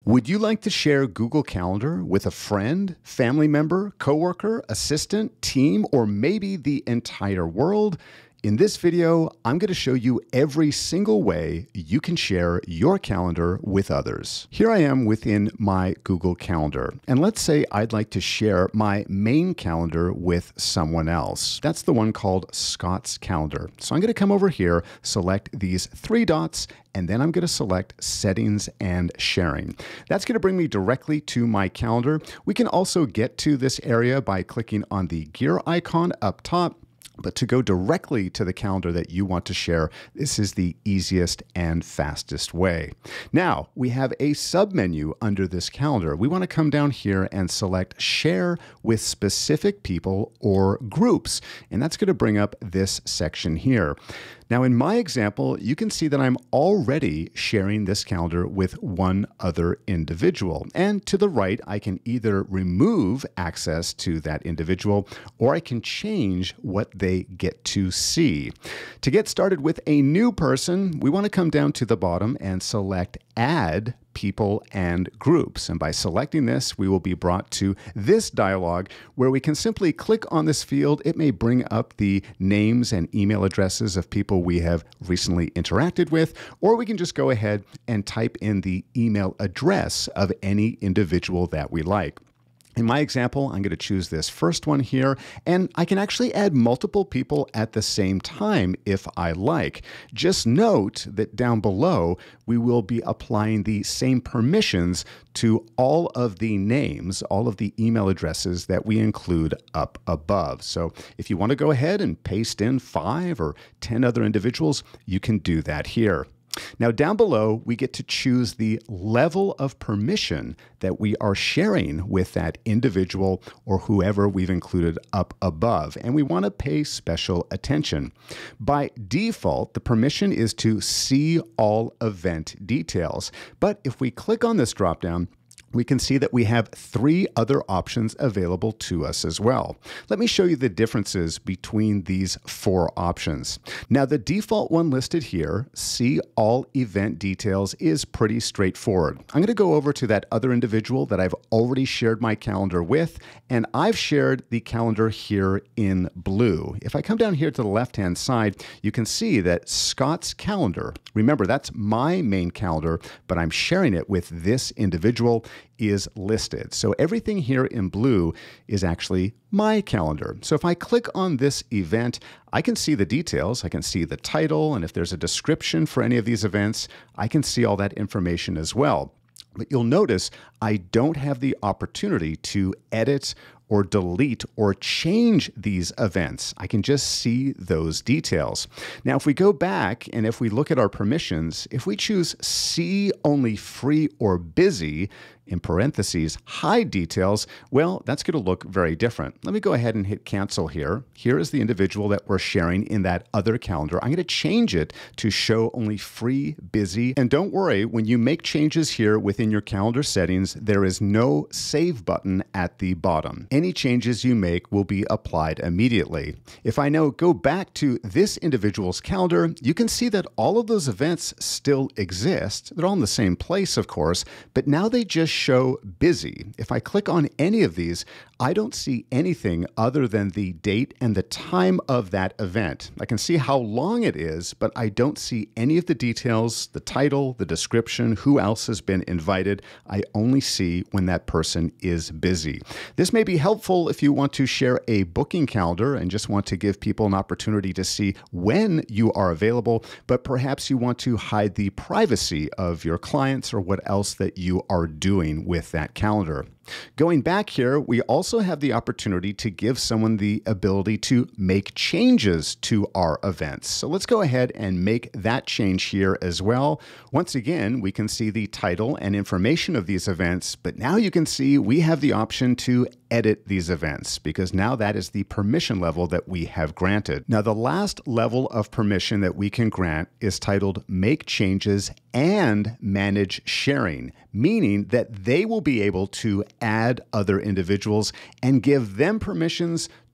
Would you like to share Google Calendar with a friend, family member, coworker, assistant, team, or maybe the entire world? In this video, I'm going to show you every single way you can share your calendar with others. Here I am within my Google Calendar, and let's say I'd like to share my main calendar with someone else. That's the one called Scott's Calendar. So I'm going to come over here, select these three dots, and then I'm going to select Settings and Sharing. That's going to bring me directly to my calendar. We can also get to this area by clicking on the gear icon up top. But to go directly to the calendar that you want to share, this is the easiest and fastest way. Now, we have a submenu under this calendar. We want to come down here and select Share with Specific People or Groups. And that's going to bring up this section here. Now, in my example, you can see that I'm already sharing this calendar with one other individual. And to the right, I can either remove access to that individual or I can change what they get to see. To get started with a new person, we want to come down to the bottom and select Add People and Groups. And by selecting this, we will be brought to this dialog where we can simply click on this field. It may bring up the names and email addresses of people we have recently interacted with, or we can just go ahead and type in the email address of any individual that we like. In my example, I'm going to choose this first one here, and I can actually add multiple people at the same time if I like. Just note that down below, we will be applying the same permissions to all of the names, all of the email addresses that we include up above. So if you want to go ahead and paste in 5 or 10 other individuals, you can do that here. Now down below, we get to choose the level of permission that we are sharing with that individual or whoever we've included up above, and we want to pay special attention. By default, the permission is to see all event details, but if we click on this dropdown, we can see that we have 3 other options available to us as well. Let me show you the differences between these 4 options. Now, the default one listed here, See All Event Details, is pretty straightforward. I'm going to go over to that other individual that I've already shared my calendar with, and I've shared the calendar here in blue. If I come down here to the left-hand side, you can see that Scott's calendar, remember that's my main calendar, but I'm sharing it with this individual, is listed. So everything here in blue is actually my calendar. So if I click on this event, I can see the details. I can see the title, and if there's a description for any of these events, I can see all that information as well. But you'll notice I don't have the opportunity to edit or delete or change these events. I can just see those details. Now, if we go back and if we look at our permissions, if we choose See Only Free or Busy, in parentheses, hide details, well, that's going to look very different. Let me go ahead and hit cancel here. Here is the individual that we're sharing in that other calendar. I'm going to change it to show only free, busy. And don't worry, when you make changes here within your calendar settings, there is no save button at the bottom. Any changes you make will be applied immediately. If I now go back to this individual's calendar, you can see that all of those events still exist. They're all in the same place, of course, but now they just show busy. If I click on any of these, I don't see anything other than the date and the time of that event. I can see how long it is, but I don't see any of the details, the title, the description, who else has been invited. I only see when that person is busy. This may be helpful if you want to share a booking calendar and just want to give people an opportunity to see when you are available, but perhaps you want to hide the privacy of your clients or what else that you are doing with that calendar. Going back here, we also have the opportunity to give someone the ability to make changes to our events. So let's go ahead and make that change here as well. Once again, we can see the title and information of these events, but now you can see we have the option to edit these events because now that is the permission level that we have granted. Now, the last level of permission that we can grant is titled Make Changes and Manage Sharing, meaning that they will be able to add other individuals and give them permissions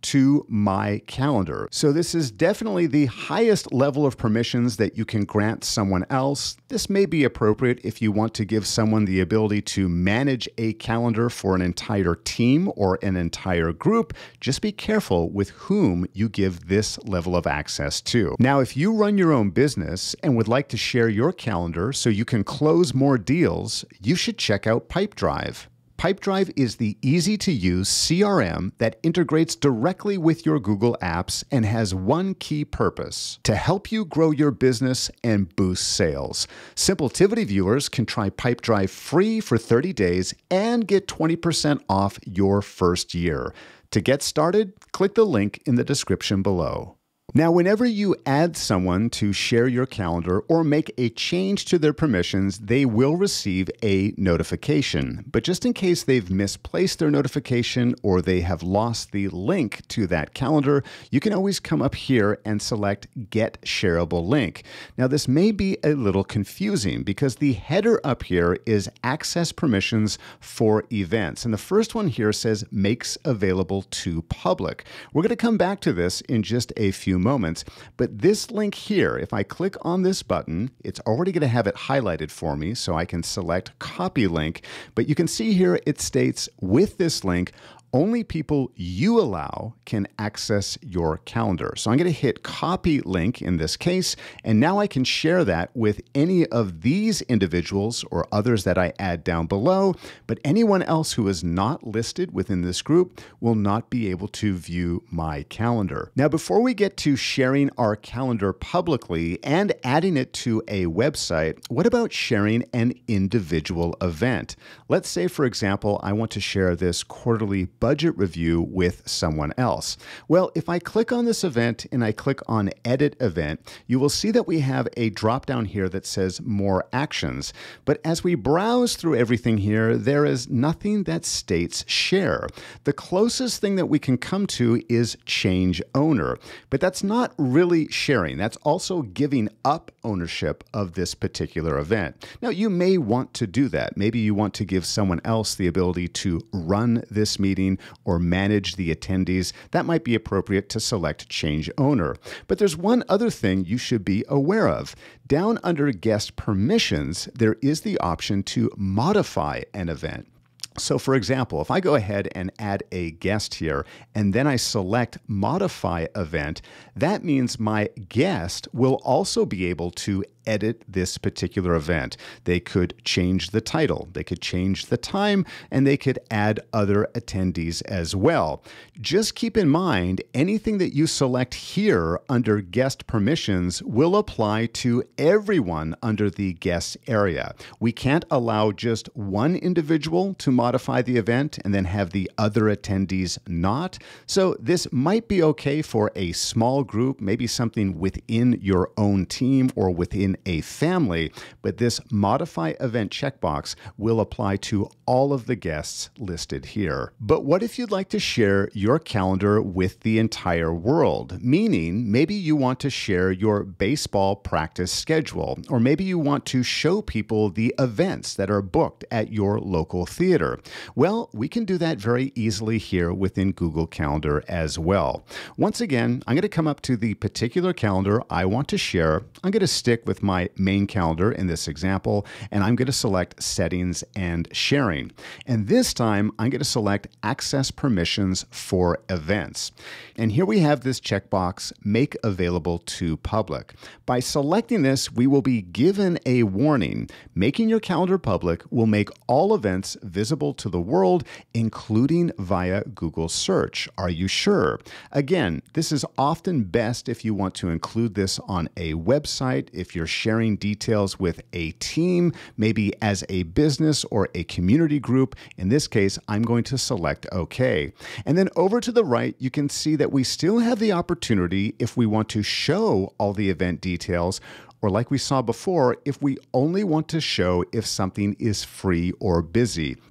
to my calendar. So this is definitely the highest level of permissions that you can grant someone else. This may be appropriate if you want to give someone the ability to manage a calendar for an entire team or an entire group. Just be careful with whom you give this level of access to. Now, if you run your own business and would like to share your calendar so you can close more deals, you should check out Pipedrive. Pipedrive is the easy-to-use CRM that integrates directly with your Google Apps and has one key purpose: to help you grow your business and boost sales. Simpletivity viewers can try Pipedrive free for 30 days and get 20% off your first year. To get started, click the link in the description below. Now, whenever you add someone to share your calendar or make a change to their permissions, they will receive a notification. But just in case they've misplaced their notification or they have lost the link to that calendar, you can always come up here and select Get Shareable Link. Now, this may be a little confusing because the header up here is access permissions for events. And the first one here says makes available to public. We're going to come back to this in just a few moments, but this link here, if I click on this button, it's already going to have it highlighted for me, so I can select copy link. But you can see here it states, with this link, only people you allow can access your calendar. So I'm going to hit copy link in this case, and now I can share that with any of these individuals or others that I add down below, but anyone else who is not listed within this group will not be able to view my calendar. Now, before we get to sharing our calendar publicly and adding it to a website, what about sharing an individual event? Let's say, for example, I want to share this quarterly budget review with someone else. Well, if I click on this event and I click on Edit Event, you will see that we have a drop down here that says More Actions. But as we browse through everything here, there is nothing that states Share. The closest thing that we can come to is Change Owner. But that's not really sharing. That's also giving up ownership of this particular event. Now, you may want to do that. Maybe you want to give someone else the ability to run this meeting or manage the attendees. That might be appropriate to select Change Owner. But there's one other thing you should be aware of. Down under Guest Permissions, there is the option to modify an event. So for example, if I go ahead and add a guest here, and then I select Modify Event, that means my guest will also be able to edit this particular event. They could change the title, they could change the time, and they could add other attendees as well. Just keep in mind, anything that you select here under Guest Permissions will apply to everyone under the guest area. We can't allow just one individual to modify the event and then have the other attendees not. So this might be okay for a small group, maybe something within your own team or within a family, but this Modify Event checkbox will apply to all of the guests listed here. But what if you'd like to share your calendar with the entire world? Meaning, maybe you want to share your baseball practice schedule, or maybe you want to show people the events that are booked at your local theater. Well, we can do that very easily here within Google Calendar as well. Once again, I'm going to come up to the particular calendar I want to share. I'm going to stick with my main calendar in this example, and I'm going to select Settings and Sharing. And this time, I'm going to select Access Permissions for Events. And here we have this checkbox, Make Available to Public. By selecting this, we will be given a warning. Making your calendar public will make all events visible to the world, including via Google search. Are you sure? Again, this is often best if you want to include this on a website, if you're sharing details with a team, maybe as a business or a community group. In this case, I'm going to select OK. And then over to the right, you can see that we still have the opportunity, if we want to show all the event details, or like we saw before, if we only want to show if something is free or busy.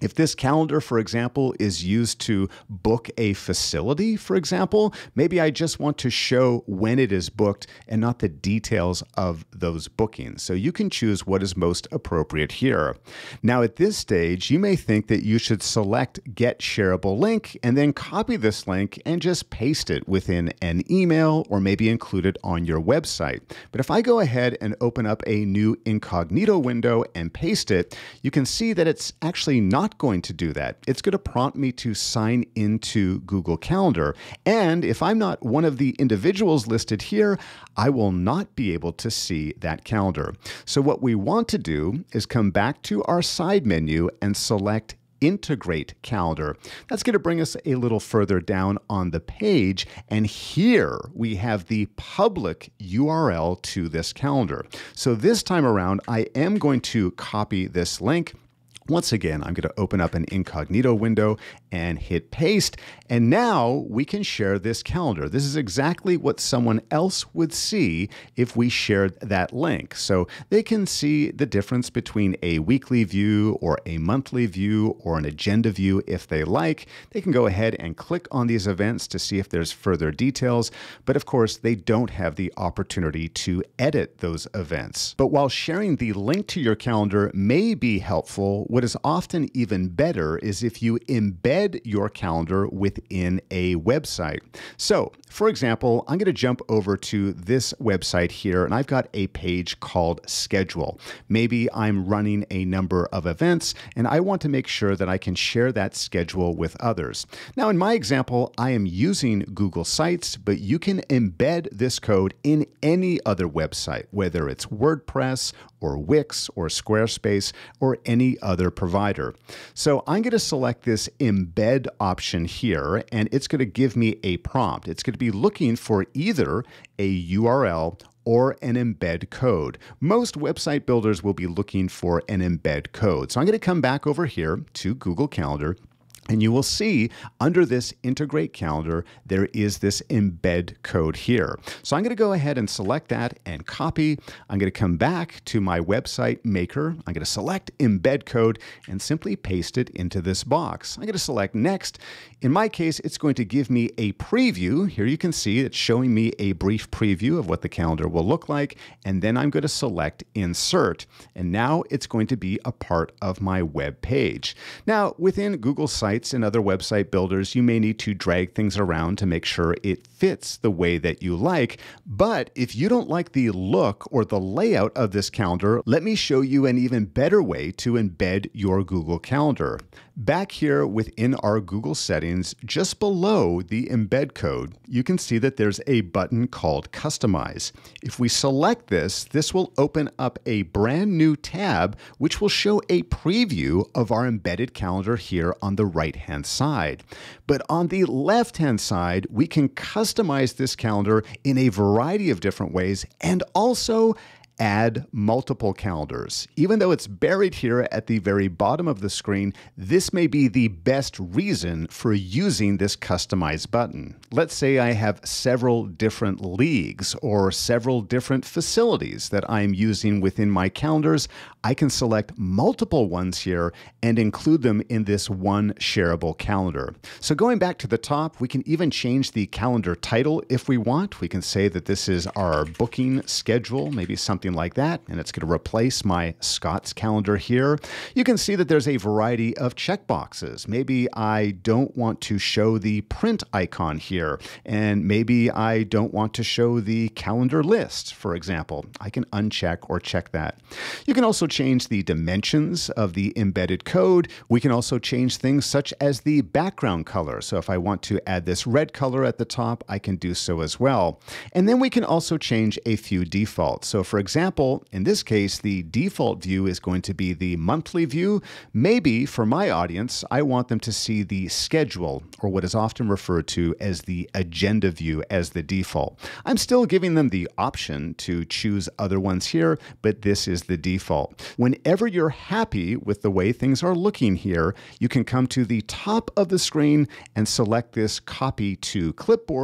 If this calendar, for example, is used to book a facility, for example, maybe I just want to show when it is booked and not the details of those bookings. So you can choose what is most appropriate here. Now, at this stage, you may think that you should select Get Shareable Link and then copy this link and just paste it within an email or maybe include it on your website. But if I go ahead and open up a new incognito window and paste it, you can see that it's actually not going to do that. It's going to prompt me to sign into Google Calendar. And if I'm not one of the individuals listed here, I will not be able to see that calendar. So what we want to do is come back to our side menu and select Integrate Calendar. That's going to bring us a little further down on the page, and here we have the public URL to this calendar. So this time around, I am going to copy this link. Once again, I'm going to open up an incognito window and hit paste. And now we can share this calendar. This is exactly what someone else would see if we shared that link. So they can see the difference between a weekly view or a monthly view or an agenda view if they like. They can go ahead and click on these events to see if there's further details. But of course, they don't have the opportunity to edit those events. But while sharing the link to your calendar may be helpful, what is often even better is if you embed your calendar within a website. So, for example, I'm going to jump over to this website here, and I've got a page called Schedule. Maybe I'm running a number of events, and I want to make sure that I can share that schedule with others. Now, in my example, I am using Google Sites, but you can embed this code in any other website, whether it's WordPress or Wix or Squarespace or any other provider. So I'm going to select this embed option here, and it's going to give me a prompt. It's going to be looking for either a URL or an embed code. Most website builders will be looking for an embed code. So I'm going to come back over here to Google Calendar, and you will see under this Integrate Calendar, there is this embed code here. So I'm going to go ahead and select that and copy. I'm going to come back to my website maker. I'm going to select embed code and simply paste it into this box. I'm going to select next. In my case, it's going to give me a preview. Here you can see it's showing me a brief preview of what the calendar will look like. And then I'm going to select insert. And now it's going to be a part of my web page. Now, within Google Sites and other website builders, you may need to drag things around to make sure it fits the way that you like. But if you don't like the look or the layout of this calendar, let me show you an even better way to embed your Google Calendar. Back here within our Google settings, just below the embed code, you can see that there's a button called Customize. If we select this, this will open up a brand new tab, which will show a preview of our embedded calendar here on the right-hand side. But on the left-hand side, we can customize this calendar in a variety of different ways and also add multiple calendars. Even though it's buried here at the very bottom of the screen, this may be the best reason for using this Customize button. Let's say I have several different leagues or several different facilities that I'm using within my calendars. I can select multiple ones here and include them in this one shareable calendar. So going back to the top, we can even change the calendar title if we want. We can say that this is our booking schedule, maybe something like that, and it's going to replace my Scott's calendar here. You can see that there's a variety of checkboxes. Maybe I don't want to show the print icon here, and maybe I don't want to show the calendar list, for example. I can uncheck or check that. You can also change the dimensions of the embedded code. We can also change things such as the background color. So if I want to add this red color at the top, I can do so as well. And then we can also change a few defaults. So for example, in this case, the default view is going to be the monthly view. Maybe for my audience, I want them to see the schedule, or what is often referred to as the agenda view, as the default. I'm still giving them the option to choose other ones here, but this is the default. Whenever you're happy with the way things are looking here, you can come to the top of the screen and select this Copy to Clipboard.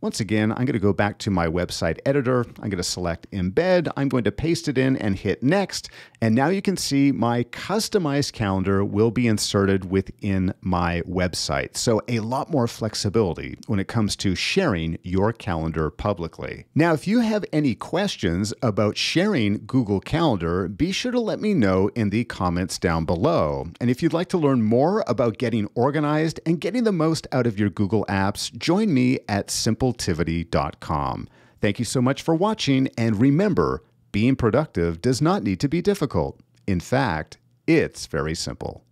Once again, I'm going to go back to my website editor. I'm going to select Embed. I'm going to paste it in and hit Next. And now you can see my customized calendar will be inserted within my website. So a lot more flexibility when it comes to sharing your calendar publicly. Now, if you have any questions about sharing Google Calendar, be sure to let me know in the comments down below. And if you'd like to learn more about getting organized and getting the most out of your Google apps, join me at Simpletivity.com. Thank you so much for watching, and remember, being productive does not need to be difficult. In fact, it's very simple.